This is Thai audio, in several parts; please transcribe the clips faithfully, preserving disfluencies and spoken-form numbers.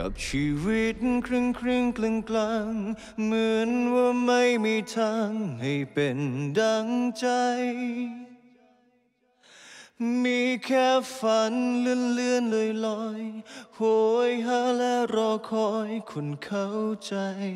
กับชีวิตครึ่งครึ่งกลางกลางเหมือนว่าไม่มีทางให้เป็นดังใจมีแค่ฝันเลื่อนเลื่อนลอยลอยโหยหาและรอคอยคนเข้าใจ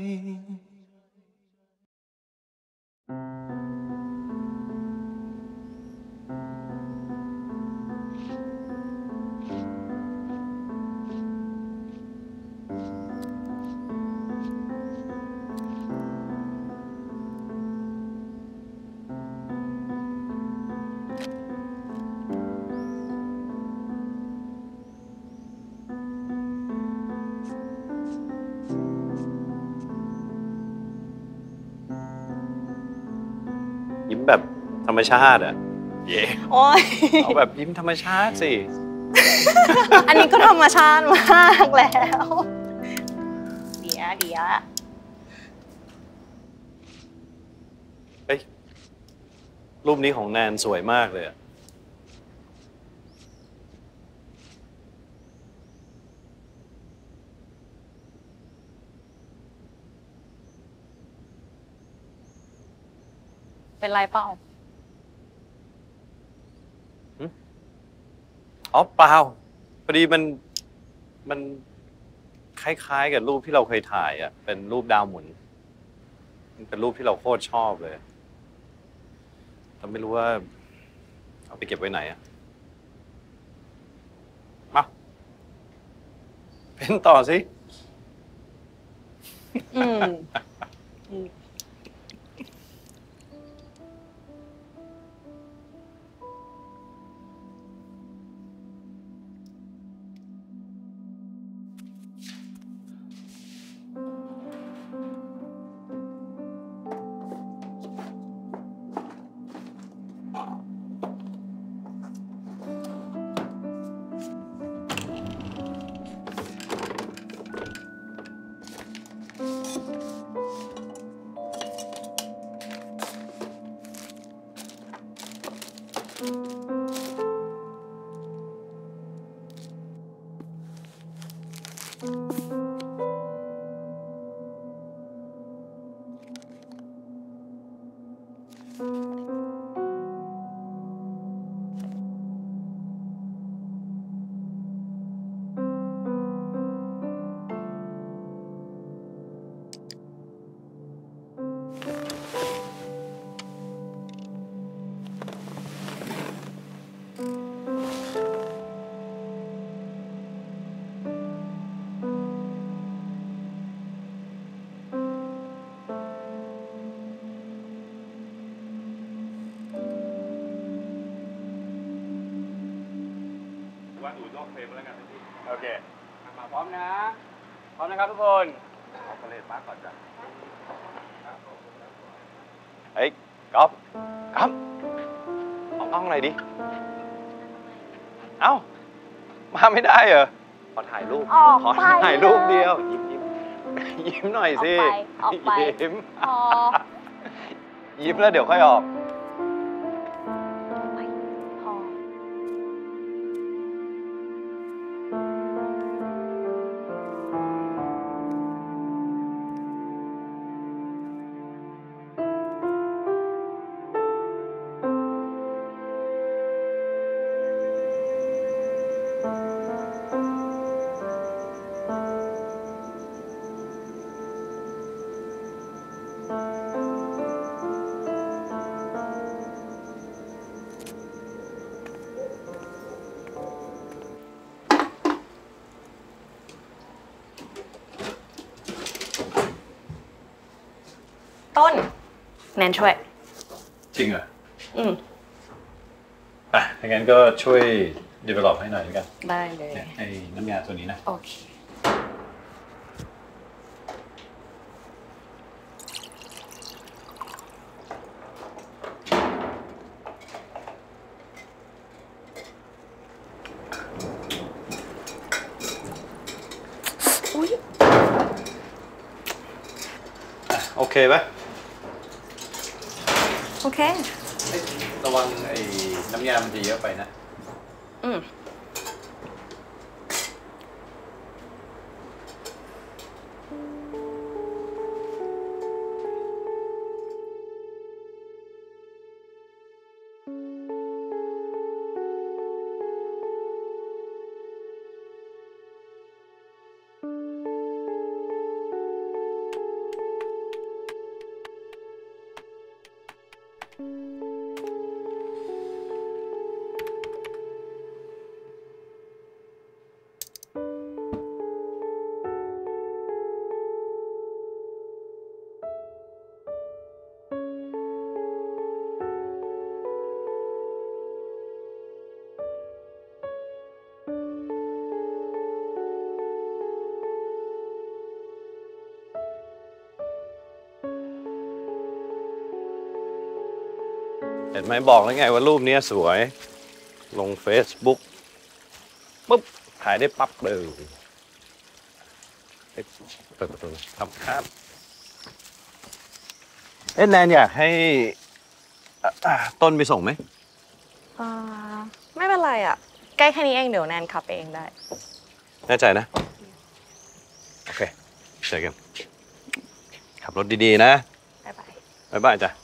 ยิ้มแบบธรรมชาติอะเย่โอ้ยเอาแบบยิ้มธรรมชาติสิอันนี้ก็ธรรมชาติมากแล้วเดี๋ยวเดี๋ยวเฮ้ยรูปนี้ของแนนสวยมากเลยอะเป็นไรเปล่าอ๋อเปล่าพอดีมันมันคล้ายๆกับรูปที่เราเคยถ่ายอ่ะเป็นรูปดาวหมุนมันเป็นรูปที่เราโคตรชอบเลยแต่ไม่รู้ว่าเอาไปเก็บไว้ไหนอ่ะมาเป็นต่อสิอืมว่าดูนอกเฟรมแล้วกันพี่โอเคมาพร้อมนะพร้อมนะครับทุกคนเอาทะเลมาก่อนจ้ะเฮ้ยก๊อฟก๊อฟเอากล้องหน่อยดิเอ้ามาไม่ได้เหรอขอถ่ายรูปขอถ่ายรูปเดียวยิ้มยิ้มยิ้มหน่อยสิยิ้มยิ้มแล้วเดี๋ยวค่อยออกต้นแนนช่วยจริงเหรออืมอ่ะถ้างั้นก็ช่วย develop ให้หน่อยด้วยกันได้เลยไอ้น้ำยาตัวนี้นะโอเคอุ้ยโอเคปะโอเคระวังไอ้น้ำยามันจะเยอะไปนะอืมเห็นไหมบอกแล้วไงว่ารูปนี้สวยลง Facebook ปุ๊บถ่ายได้ปั๊บเลยเปิดประตูครับครับเอ๊ะแนนอยากให้ต้นไปส่งไหมอ่าไม่เป็นไรอ่ะ ใกล้แค่นี้เองเดี๋ยวแนนขับไปเองได้แน่ใจนะ โอเคเจอกันขับรถดีๆนะบ๊ายบายบ๊ายบายจ้ะ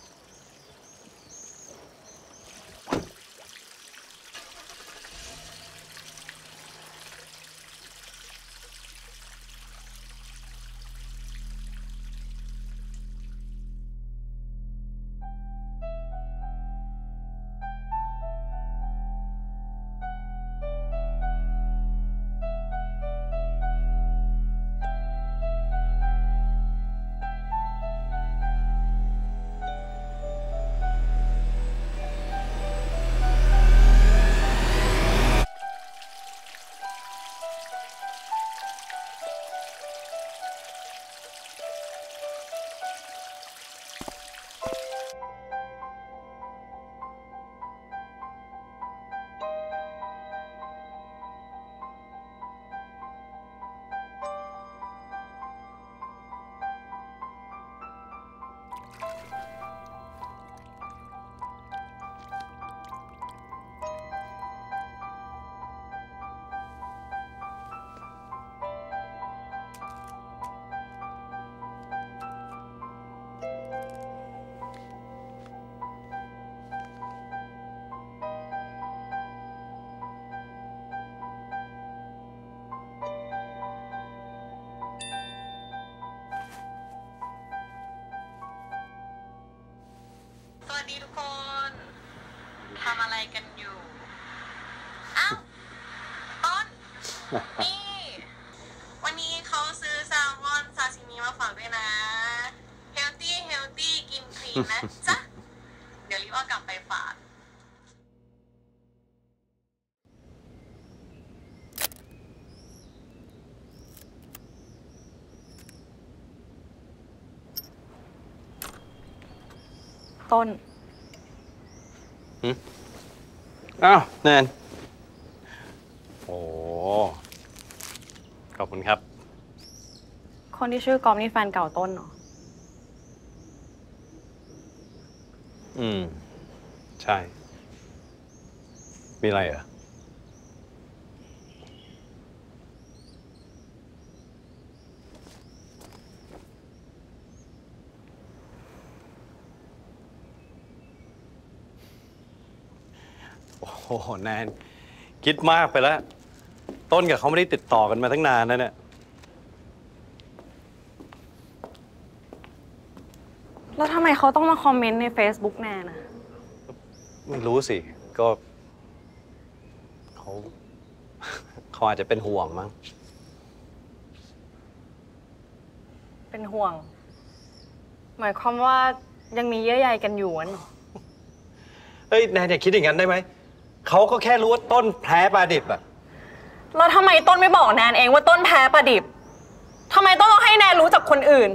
สวัสดีทุกคนทำอะไรกันอยู่ อ้าว ต้น นี่ วันนี้เขาซื้อแซลมอนซาซิมิมาฝากด้วยนะ เฮลตี้เฮลตี้กินคลีนนะจ๊ะ เดี๋ยวรีบเอากลับไปฝาก ต้นอ้าวแนนโอ้ขอบคุณครับคนที่ชื่อกอมนี่แฟนเก่าต้นเหรออืม ใช่ มีอะไรเหรอ โอ้โห แนน คิดมากไปแล้ว ต้นกับเขาไม่ได้ติดต่อกันมาตั้งนานแล้วเนี่ยแล้วทำไมเขาต้องมาคอมเมนต์ใน Facebook แนนนะไม่รู้สิ ก็ เขา เขาอาจจะเป็นห่วงมั้งเป็นห่วง หมายความว่ายังมีเยื่อใยกันอยู่นั่นเหรอเฮ้ย แนนอย่าคิดอย่างนั้นได้ไหม เขาก็แค่รู้ว่าต้นแพ้ปลาดิบอะแล้วทำไมต้นไม่บอกแนนเองว่าต้นแพ้ปลาดิบ ทำไมต้นต้องให้แนนรู้จากคนอื่น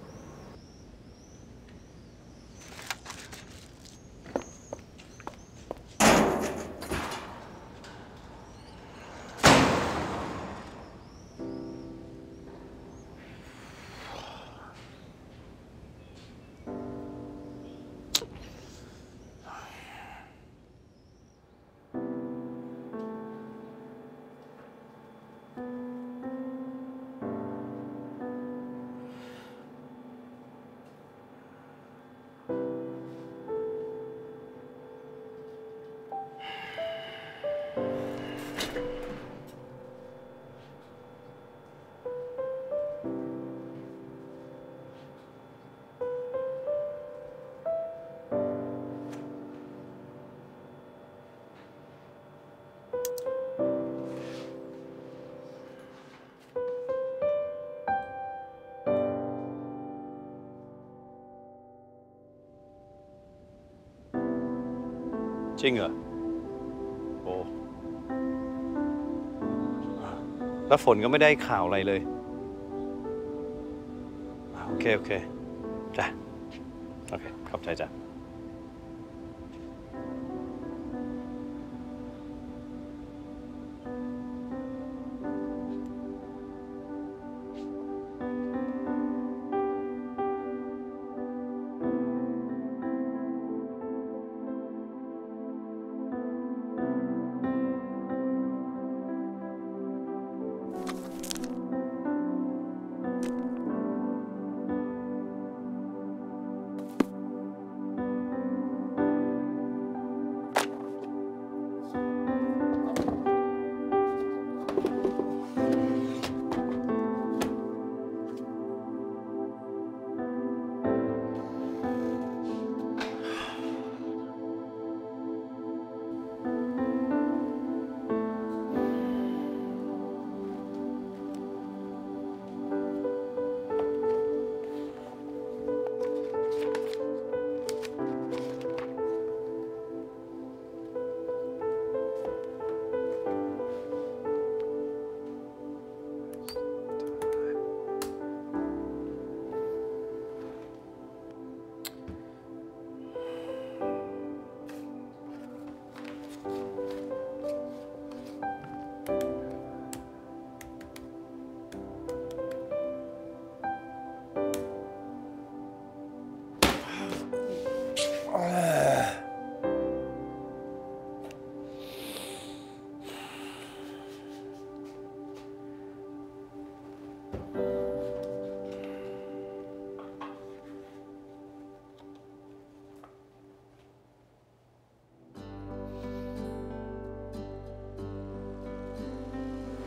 จริงเหรอ โอ้ แล้วฝนก็ไม่ได้ข่าวอะไรเลย โอเค โอเค จ้ะ โอเค ขอบใจจ้ะ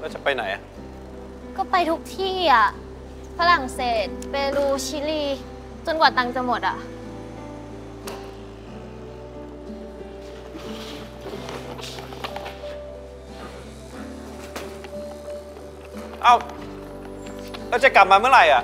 แล้วจะไปไหนอะก็ไปทุกที่อ่ะฝรั่งเศสเปรูชิลีจนกว่าตังค์จะหมดอ่ะเอ้าแล้วจะกลับมาเมื่อไหร่อ่ะ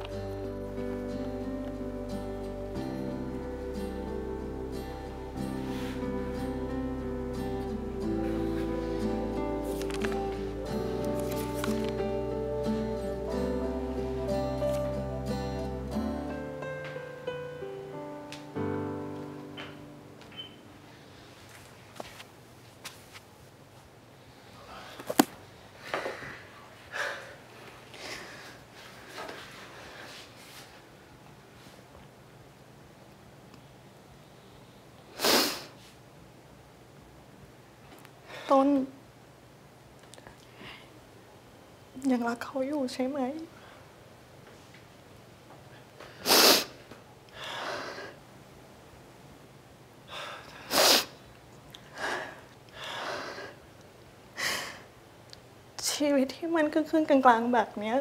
ต้นยังรักเขาอยู่ใช่ไหมชีวิตที่มันครึ่งๆกลางๆแบบเนี้ย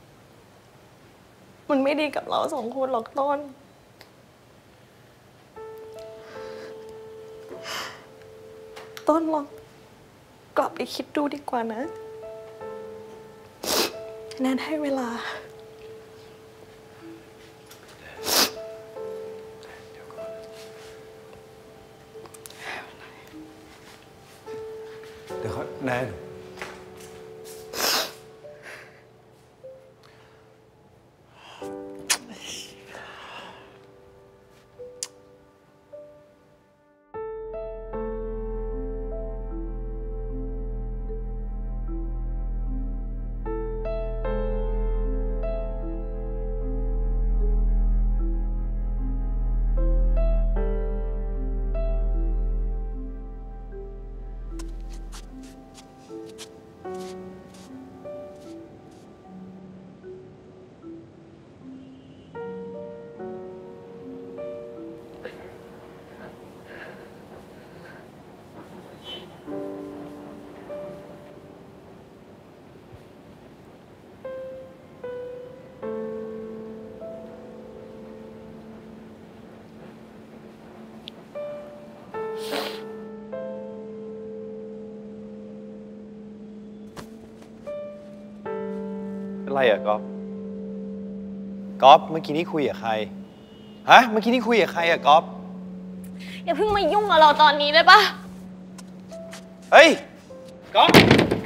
มันไม่ดีกับเราสองคนหรอกต้นต้นลองกลับไปคิดดูดีกว่านะแนนให้เวลาเดี๋ยวเขาแนนเป็นไรอะก๊อฟก๊อฟเมื่อกี้นี้คุยกับใครฮะเมื่อกี้นี้คุยกับใครอะก๊อฟอย่าเพิ่งมายุ่งกับเราตอนนี้ได้ปะเฮ้ยก๊อฟ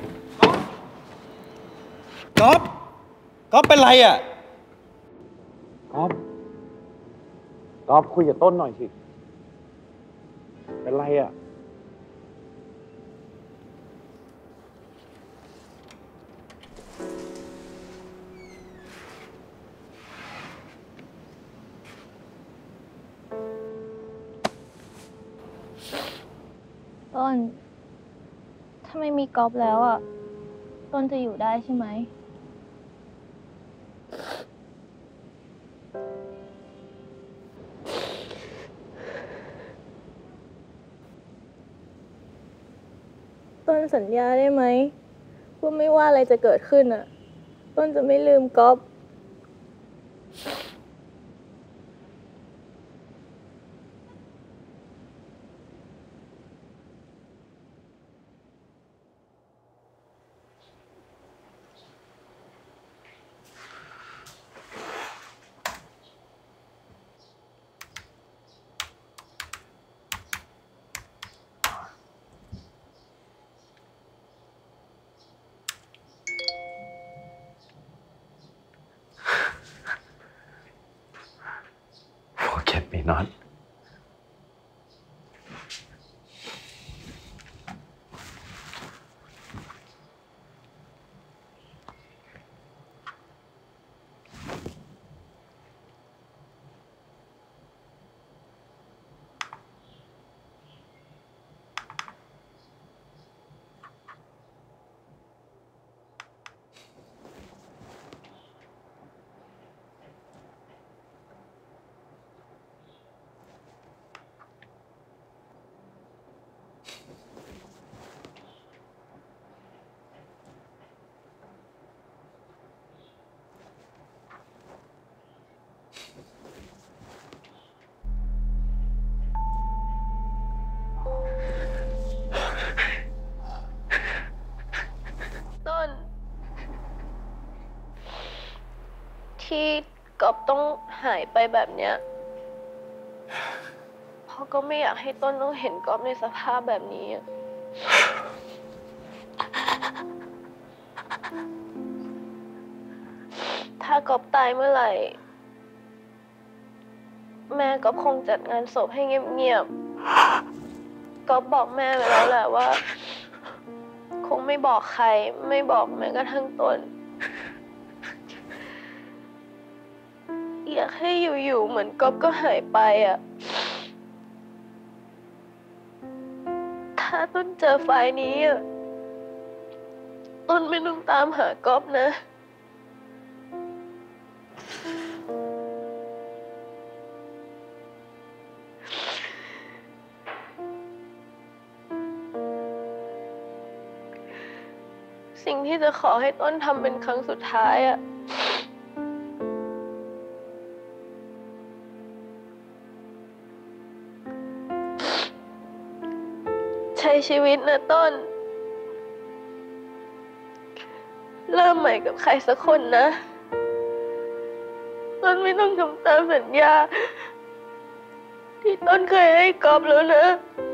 ก๊อฟก๊อฟเป็นไรอะก๊อฟก๊อฟคุยกับต้นหน่อยสิเป็นไรอะต้นถ้าไม่มีกอล์ฟแล้วอ่ะต้นจะอยู่ได้ใช่ไหมต้นสัญญาได้ไหมว่าไม่ว่าอะไรจะเกิดขึ้นอ่ะต้นจะไม่ลืมกอล์ฟ Forget me not ก๊อฟต้องหายไปแบบเนี้ยเพราะก็ไม่อยากให้ต้นต้องเห็นก๊อฟในสภาพแบบนี้ถ้าก๊อฟตายเมื่อไหร่แม่ก๊อฟคงจัดงานศพให้เงียบๆก๊อฟบอกแม่ไปแล้วแหละว่าคงไม่บอกใครไม่บอกแม้กระทั่งต้นอยากให้อยู่ๆเหมือนก๊อฟก็หายไปอ่ะถ้าต้นเจอไฟล์นี้อ่ะต้นไม่ต้องตามหาก๊อฟนะสิ่งที่จะขอให้ต้นทำเป็นครั้งสุดท้ายอ่ะใช้ชีวิตนะต้นเริ่มใหม่กับใครสักคนนะต้นไม่ต้องทำตามสัญญาที่ต้นเคยให้ก๊อฟแล้วนะ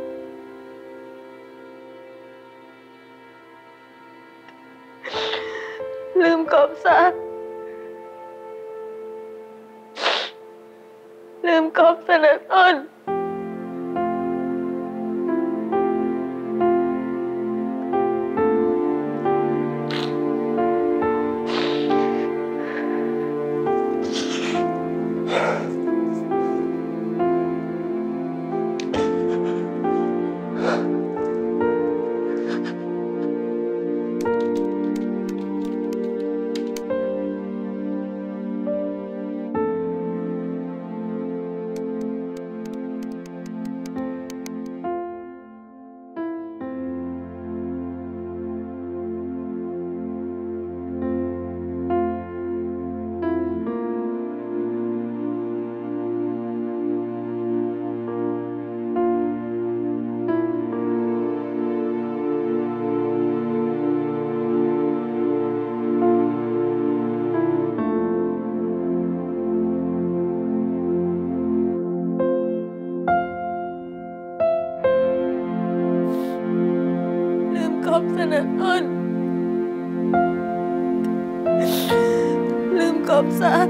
ลืมก๊อฟซะลืมก๊อฟซะนะต้นก๊อฟซะนะต้นลืมก๊อฟซะ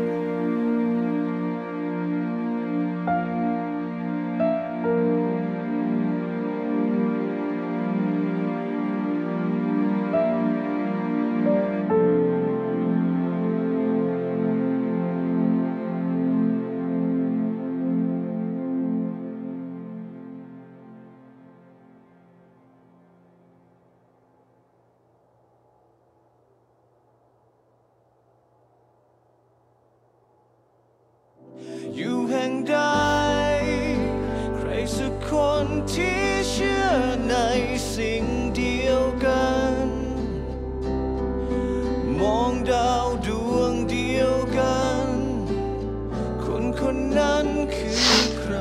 อยู่แห่งใดใครสักคนที่เชื่อในสิ่งเดียวกันมองดาวดวงเดียวกันคนคนนั้นคือใคร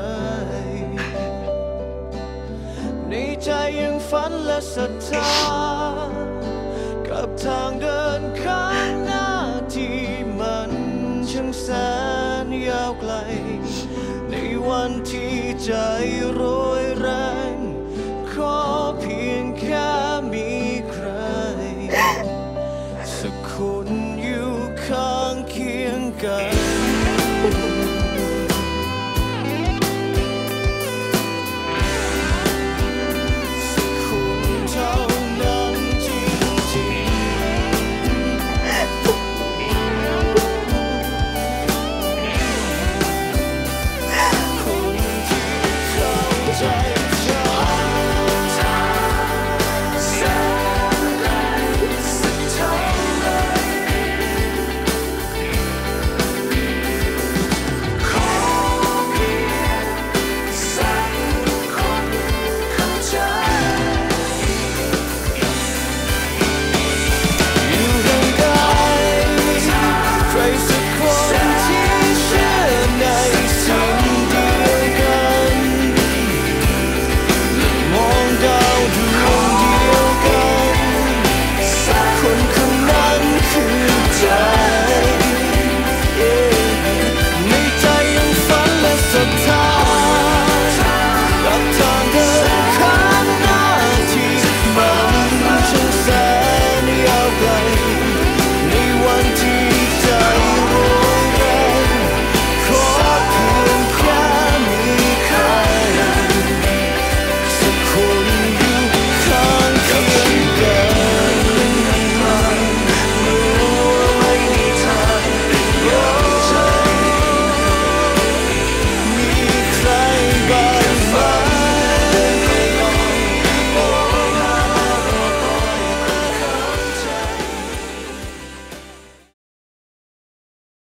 ในใจยังฝันและศรัทธากับทางเดินข้างหน้าที่มันช่างแสนยาวไกลในวันที่ใจร้อน